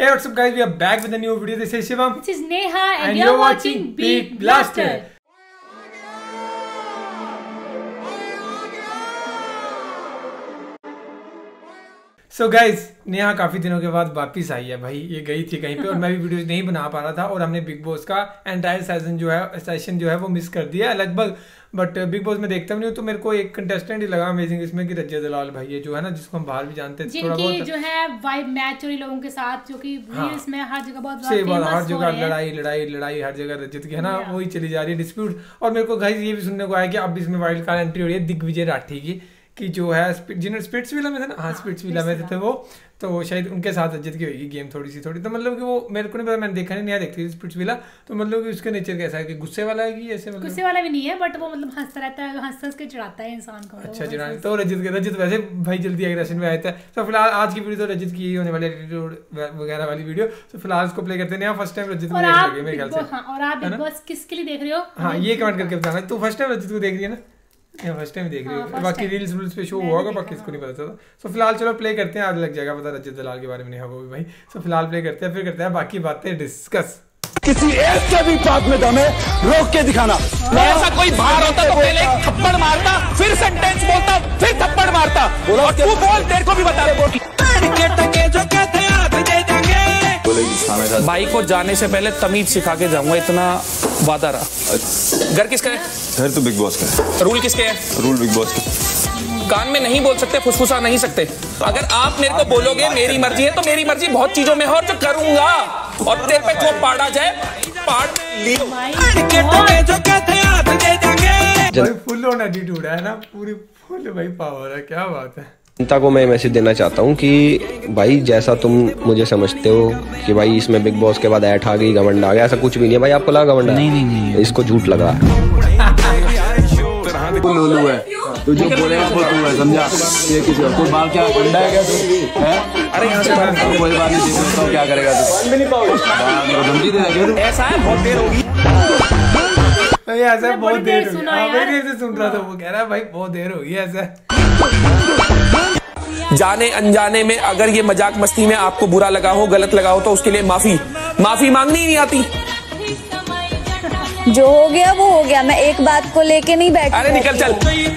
Hey, what's up guys? We are back with a new video. This is Shivam. This is Neha and you're watching Beat Blaster. So guys, Neha काफी दिनों के बाद वापस आई है भाई। ये गई थी कहीं पे और मैं भी वीडियोस नहीं बना पा रहा था और हमने बिग बॉस का एंटायर सेशन जो है वो मिस कर दिया लगभग। बट बिग बॉस में देखता नहीं हूँ तो मेरे को एक कंटेस्टेंट ही लगा अमेजिंग इसमें कि रज्जा दलाल भाई ये जो है ना, जिसको हम बाहर भी जानते हैं थोड़ा बहुत, जो है वाइब मैच और लोगों के साथ जो कि रील्स में हर जगह बहुत सही बात, हर जगह लड़ाई हर जगह रजत की है ना, वही चली जा रही है डिस्प्यूट। और मेरे को गाइस ये भी सुनने को आया कि अब इसमें वाइल्ड कार्ड एंट्री हो रही है दिग्विजय राठी की, कि जो है जिन्होंने स्पिट्सविला में थे ना, हाँ स्पिट्सविला में थे वो, तो शायद उनके साथ रजत की होगी गेम थोड़ी तो मतलब कि वो मेरे को नहीं पता, मैंने देखा नहीं देखती स्पिट्सविला, तो मतलब कि उसका नेचर कैसा है कि गुस्से वाला है कि ऐसे मतलब गुस्से वाला भी नहीं है, बट वो मतलब हंसता रहता है, हंस के चिढ़ाता है इंसान को। अच्छा चिढ़ाने तो रजत वैसे भाई जल्दी एग्रेशन में आया था। तो फिलहाल आज की वीडियो तो रजत की होने वाली एटीट्यूड वगैरह वाली वीडियो, तो फिलहाल उसको प्ले करते हैं। फर्स्ट टाइम रजत को देख लगे मेरे ख्याल से। और आप बिग बॉस किसके लिए देख रहे हो? हाँ ये कमेंट करके बताना। तू फर्स्ट टाइम रजत को देख रही है ना? फर्स्ट टाइम देख रही है, बाकी रील्स पे शो हुआ बाकी इसको नहीं पता चला। तो फिलहाल चलो प्ले करते हैं, आज लग जाएगा पता रजत दलाल के बारे में नहीं होगा भी भाई। तो फिलहाल प्ले करते हैं, फिर करते हैं बाकी बातें डिस्कस। किसी एक के भी बात में दम है, रोक के दिखाना। ऐसा कोई बाहर होता तो पहले थप्पड़ मारता, फिर सेंटेंस बोलता, फिर थप्पड़ मारता। और तू बोल, तेरे को भी बता रहे भाई को जाने से पहले तमीज सिखा के जाऊंगा, इतना वादा रहा। घर किसका है? घर तो बिग बॉस का है। रूल किसके है? रूल बिग बॉस का। कान में नहीं बोल सकते, फुसफुसा नहीं सकते। अगर आप मेरे को बोलोगे मेरी मर्जी है तो मेरी मर्जी बहुत चीजों में है और जो करूंगा, और तेरे पे जो पाड़ा जाए पाड़ लियो। फुल ऑन एटीट्यूड है ना, पूरी फुल भाई पावर है, क्या बात है। जनता को मैं मैसेज देना चाहता हूँ कि भाई जैसा तुम मुझे समझते हो कि भाई इसमें बिग बॉस के बाद ऐठ आ गई, घमंड आ गया, ऐसा कुछ भी नहीं है भाई। आपको लगा घमंड? नहीं, इसको झूठ लगा है। लोलू है तो जो बोलेगा वो तू है, समझा? ये किसी और बाल क्या अंडा है क्या तू? अरे यहाँ से कोई बात नहीं, देखो क्या करेगा तू? धमकी दे ऐसा है, बहुत देर होगी ऐसा, बहुत देर से सुन रहा था वो, कह रहा है भाई बहुत देर होगी ऐसा। जाने अनजाने में अगर ये मजाक मस्ती में आपको बुरा लगा हो, गलत लगा हो, तो उसके लिए माफी मांगनी ही नहीं आती। जो हो गया वो हो गया, मैं एक बात को लेके नहीं बैठी। अरे निकल चल।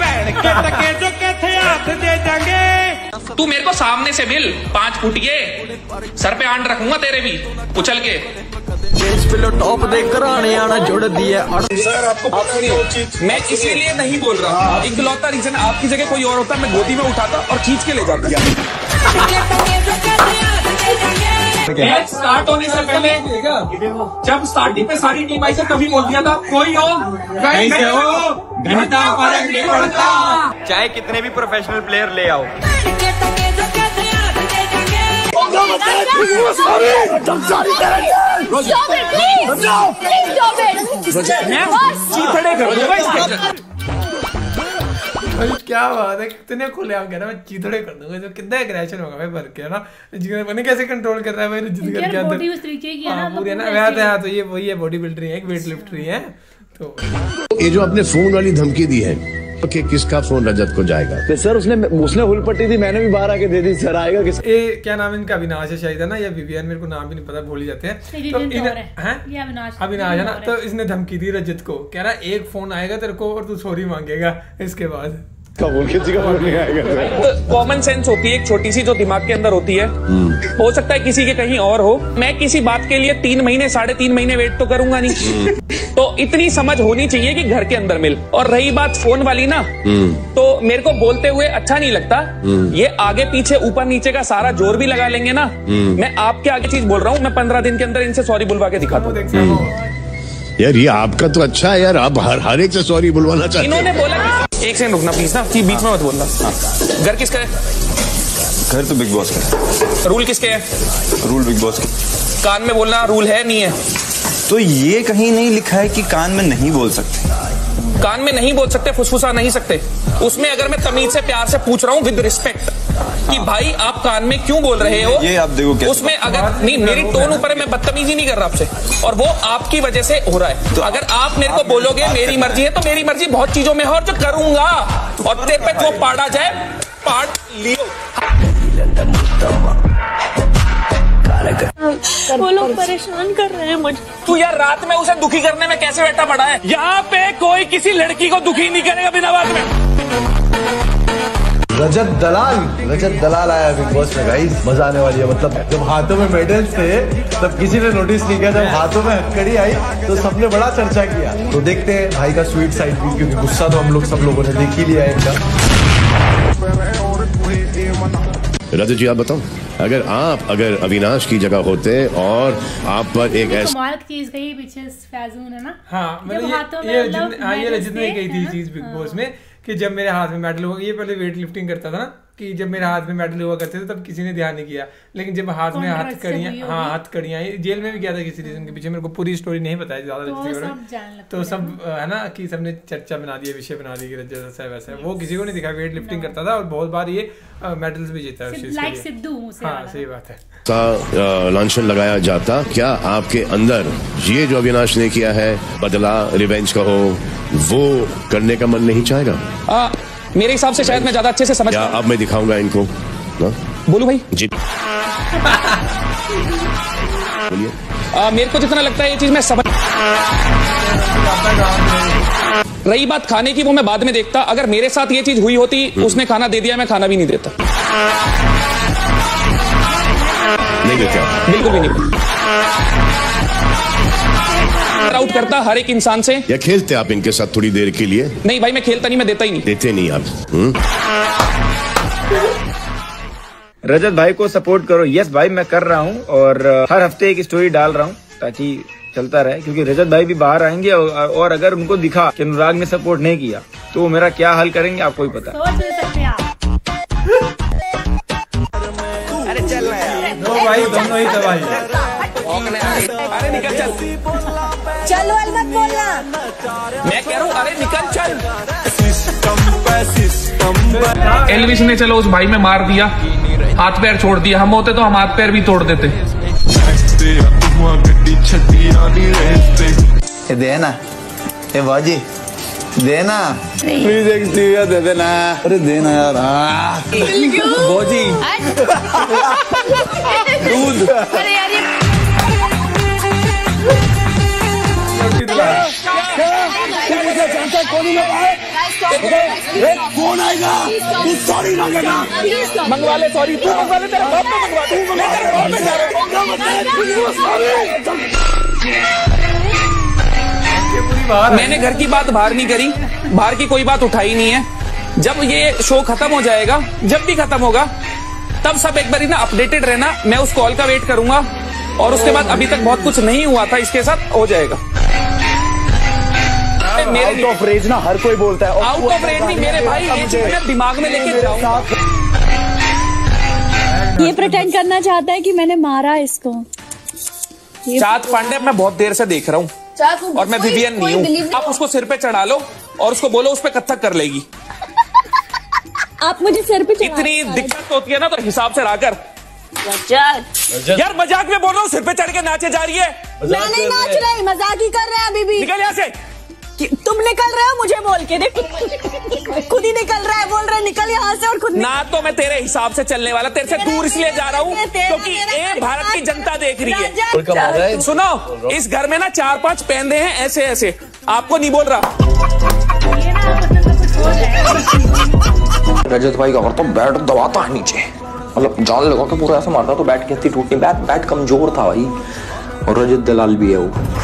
तू मेरे को सामने से मिल, 5 फुट के सर पे आंट रखूंगा तेरे भी उछल के। टॉप देकर आने आना जुड़ दिया। मैं इसीलिए नहीं बोल रहा हूँ, इकलौता रीजन आपकी जगह कोई और होता मैं गोदी में उठाता और खींच के ले जाता। स्टार्ट होने से पहले जब स्टार्टिंग पे सारी टीम आई से तभी बोल दिया था कोई हो घंटा फर्क नहीं पड़ता, चाहे कितने भी प्रोफेशनल प्लेयर ले आओ। क्या बात है, कितने खुले आप कह रहे हैं, मैं चीथड़े कर दूंगा। जो कितना एग्रेशन होगा भाई भर के ना, जिसने कैसे कंट्रोल कर रहा है भाई रजत करके बॉडी उस तरीके की है ना, पूरी है ना। तो ये वही है, बॉडी बिल्डर है, एक वेट लिफ्टर है। तो ये जो अपने फोन वाली धमकी दी है कि किसका फोन रजत को जाएगा, तो सर उसने हुल पट्टी थी, मैंने भी बाहर आके दे दी। सर आएगा किस? ये क्या नाम है इनका? अविनाश है शायद, है ना, या विवियन, मेरे को नाम भी नहीं पता, भूल ही जाते हैं। तो अविनाश है ना, तो इसने धमकी दी रजत को, कह रहा एक फोन आएगा तेरे को और तू सॉरी मांगेगा इसके बाद। कॉमन सेंस होती है एक छोटी सी जो दिमाग के अंदर होती है, हो सकता है किसी के कहीं और हो। मैं किसी बात के लिए 3 महीने 3.5 महीने वेट तो करूंगा नहीं। तो इतनी समझ होनी चाहिए कि घर के अंदर मिल। और रही बात फोन वाली ना, तो मेरे को बोलते हुए अच्छा नहीं लगता। ये आगे पीछे ऊपर नीचे का सारा जोर भी लगा लेंगे ना, मैं आपके आगे चीज बोल रहा हूँ, मैं 15 दिन के अंदर इनसे सॉरी बुलवा के दिखाता हूँ। यार ये आपका तो अच्छा है यार, आप हर एक से सॉरी बुलवाना चाहते हैं। इन्होंने बोला एक सेकंड रुकना प्लीज ना, कि बीच में मत बोलना। घर किसका है? घर तो बिग बॉस का है। रूल किसके है? रूल बिग बॉस का। कान में बोलना रूल है नहीं है? तो ये कहीं नहीं लिखा है कि कान में नहीं बोल सकते। कान में नहीं बोल सकते, फुसफुसा नहीं सकते। उसमें अगर मैं तमीज से प्यार से पूछ रहा हूँ विद रिस्पेक्ट कि भाई आप कान में क्यों बोल रहे हो, ये आप देखो क्या उसमें अगर नहीं मेरी टोन ऊपर है, मैं बदतमीजी नहीं कर रहा आपसे, और वो आपकी वजह से हो रहा है। तो अगर आप मेरे को बोलोगे मेरी मर्जी है तो मेरी मर्जी बहुत चीजों में है और जो करूंगा, और तेरे पे जो पाड़ा जाए पाड़ लियो। वो लोग परेशान कर रहे हैं मुझे। तू यार रात में उसे दुखी करने में कैसे बैठा पड़ा है? यहाँ पे कोई किसी लड़की को दुखी नहीं करेगा बिना बात में। रजत दलाल आया बिग बॉस में गाइस, मजा आने वाली है। मतलब जब हाथों में मेडल्स थे तब किसी ने नोटिस नहीं किया, जब हाथों में हथकड़ी आई तो सबने बड़ा चर्चा किया। तो देखते हैं भाई का स्वीट साइड भी, क्योंकि गुस्सा तो हम लोग सब लोगों ने देख ही लिया है इनका। रजत जी आप बताओ, अगर अविनाश की जगह होते और आप पर एक ऐसा कमाल की चीज गई पीछे फैजून है ना। हाँ मतलब ये रजत ने कही थी चीज बिग बॉस में कि जब मेरे हाथ में मेडल हुआ, ये पहले वेट लिफ्टिंग करता था ना, कि जब मेरे हाथ में मेडल हुआ करते थे तब किसी ने ध्यान नहीं किया, लेकिन जब हाथ में हथकड़ियां जेल में भी किया था किसी रीजन के पीछे, मेरे को पूरी स्टोरी नहीं पता है ज्यादा, तो सब है ना कि सबने चर्चा बना दिया, विषय बना दिया कि रजत ऐसा वैसा है। वो किसी को नहीं दिखा, वेट लिफ्टिंग करता था और बहुत बार ये मेडल्स भी जीता है। हाँ सही बात है। लांछन लगाया जाता, क्या आपके अंदर ये जो अविनाश ने किया है बदला, रिवेंज का हो, वो करने का मन नहीं चाहेगा? मेरे हिसाब से शायद मैं ज्यादा अच्छे से समझ। अब मैं दिखाऊंगा इनको ना? बोलू भाई जी बोलिए। मेरे को जितना लगता है ये चीज मैं समझ। रही बात खाने की, वो मैं बाद में देखता। अगर मेरे साथ ये चीज हुई होती, उसने खाना दे दिया, मैं खाना भी नहीं देता। नहीं देता, बिल्कुल भी नहीं। आउट करता हर एक इंसान से। या खेलते आप इनके साथ थोड़ी देर के लिए? नहीं भाई मैं खेलता नहीं, मैं देता ही नहीं। देते नहीं आप? रजत भाई को सपोर्ट करो। यस भाई मैं कर रहा हूँ और हर हफ्ते एक स्टोरी डाल रहा हूँ ताकि चलता रहे, क्योंकि रजत भाई भी बाहर आएंगे और अगर उनको दिखा कि अनुराग ने सपोर्ट नहीं किया तो वो मेरा क्या हाल करेंगे आपको ही पता। अरे चल दो भाई, दोनों ही दवाई। अरे निकल चल, चलो मत बोलना, मैं कह रहा हूँ अरे निकल चल। एलविस ने चलो उस भाई में मार दिया, हाथ पैर छोड़ दिया। हम होते तो हम हाथ पैर भी तोड़ देते। देना ए बाजी, देना प्लीज, एक स्टीविया दे देना। अरे देना यार। बाजी दूध। अरे यार कौन आएगा? सॉरी मांगेगा, मंगवा ले। सॉरी तू मंगवा ले, तेरे बाप को मंगवा दे। मैं तेरे बाप पे जा रहा हूं। मैंने घर की बात बाहर नहीं करी, बाहर की कोई बात उठाई नहीं है। जब ये शो खत्म हो जाएगा, जब भी खत्म होगा, तब सब एक बार ना अपडेटेड रहना। मैं उस कॉल का वेट करूंगा और उसके बाद अभी तक बहुत कुछ नहीं हुआ था, इसके साथ हो जाएगा। आउट ऑफ रेंज ना हर कोई बोलता है। आउट ऑफ रेंज नहीं मेरे भाई, ये चीज मैं दिमाग में लेके जाऊंगा। ये प्रिटेंड करना चाहता है कि मैंने मारा इसको। चाँद पांडे मैं बहुत देर से देख रहा हूँ और मैं विवियन नहीं हूँ। आप उसको सिर पे चढ़ा लो और उसको बोलो उस पे कथक कर लेगी। आप मुझे सिर पे चढ़ा। इतनी दिक्कत होती है ना तो हिसाब से रहा कर। यार मजाक में बोल रहा हूँ, सिर पे चढ़ के नाचे जा रही है। मैं नहीं नाच रही, मजाक ही कर रहे हैं अभी भी। निकल यहाँ से। तुम निकल रहे हो मुझे बोल के, देख खुद ही निकल रहा है, बोल रहे निकल यहाँ से। और खुद ना तो मैं तेरे हिसाब से चलने वाला, तेरे से दूर इसलिए जा रहा हूँ क्योंकि ये भारत की जनता देख रही है। सुनो, इस घर में ना 4-5 पेंदे हैं ऐसे ऐसे, आपको नहीं बोल रहा। रजत भाई का करता बैट दबाता है नीचे, मतलब जाल लगा के पूरा ऐसा मारता तो बैट कहती टूटनी। बैट कमजोर था भाई, और रजत दलाल भी है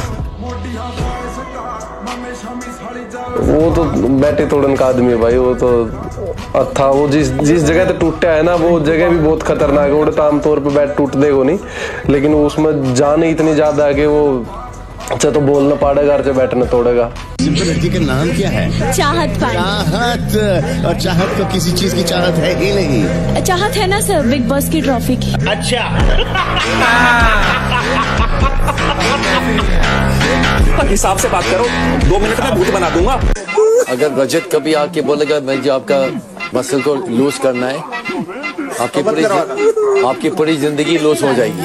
वो तो बैटे तोड़न का आदमी है भाई। वो तो अच्छा, वो जिस जगह पे टूटा है ना, वो जगह भी बहुत खतरनाक है। उड़ता आमतौर पे बैट टूट देगा नहीं, लेकिन उसमें जान इतनी ज्यादा है कि वो अच्छा तो बोलना पड़ेगा, अर्चे बैठने तोड़ेगा। लड़की का नाम क्या है? चाहत। चाहत। और चाहत को किसी चीज की चाहत है ही नहीं। चाहत है ना सर, बिग बॉस की ट्रॉफी की। अच्छा हिसाब से बात करो, 2 मिनट में भूत बना दूंगा। अगर रजत कभी आके बोलेगा मैं जो आपका मसल को लूज करना है, आपकी पूरी जिंदगी लूज हो जाएगी।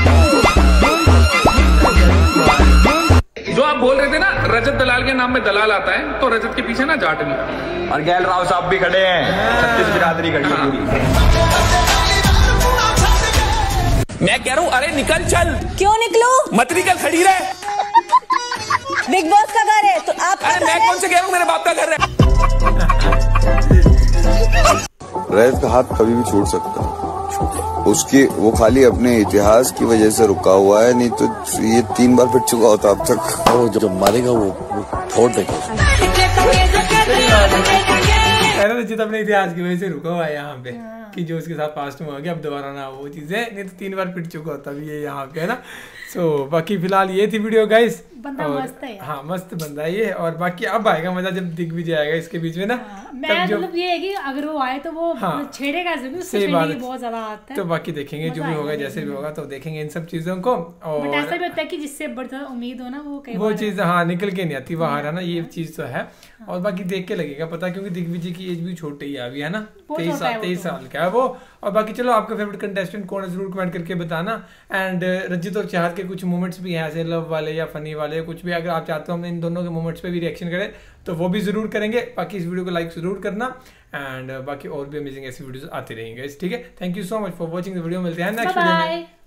जो आप बोल रहे थे ना रजत दलाल के नाम में दलाल आता है, तो रजत के पीछे ना जाट भी और गैल राव साहब भी खड़े हैं, 36 बिरादरी खड़ी है पूरी। मैं कह रहा हूँ अरे निकल चल। क्यों निकलूं? मत निकल, खड़ी रहे। बिग बॉस का घर है तो आप। अरे मैं कौन से कह रहा हूँ, मेरे बाप का घर है। रजत का हाथ कभी भी छूट सकता है, उसकी वो खाली अपने इतिहास की वजह से रुका हुआ है, नहीं तो ये 3 बार पिट चुका होता अब तक। वो जब मारेगा वो फोड़ देगा। रजत अपने इतिहास की वजह से रुका हुआ है यहाँ पे कि जो उसके साथ पास्ट में हो गया, अब दोबारा ना वो चीजें, नहीं तो 3 बार पिट चुका होता भी ये यहाँ पे, है ना। सो बाकी फिलहाल ये थी वीडियो गाइस। बंदा मस्त है। हाँ मस्त बंदा है ये। और बाकी अब आएगा मजा जब दिग्विजय आएगा इसके बीच में ना। मैं मतलब ये है कि अगर वो आए तो वो छेड़ेगा जरूर, सही बात है, बहुत ज्यादा आता है। तो बाकी देखेंगे जो भी होगा, जैसे भी होगा तो देखेंगे इन सब चीजों को। और ऐसा भी होता है कि जिससे बढ़ता उम्मीद हो ना वो चीज निकल के नहीं आती बाहर, है ना, ये चीज तो है। और बाकी देख के लगेगा पता, क्योंकि दिग्विजय की एज भी छोटी है अभी, है ना, 23 साल का है वो। और बाकी चलो आपका फेवरेट कंटेस्टेंट कौन है जरूर कमेंट करके बताना। एंड रजित और चाहत के कुछ मोमेंट्स भी हैं ऐसे लव वाले या फनी वाले, कुछ भी अगर आप चाहते हो हम इन दोनों के मोमेंट्स पे भी रिएक्शन करें तो वो भी जरूर करेंगे। बाकी इस वीडियो को लाइक जरूर करना। एंड बाकी और भी अमेजिंग ऐसी वीडियोस आती रहेंगे, ठीक है। Thank you so much for watching the video. मिलते हैं नेक्स्ट वीडियो में।